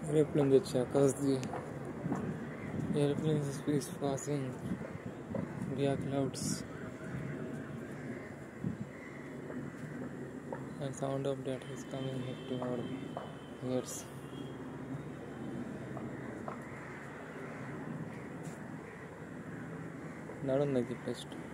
Airplane देखा कसदी airplane is passing via clouds and sound of that is coming to our ears. Not on the best.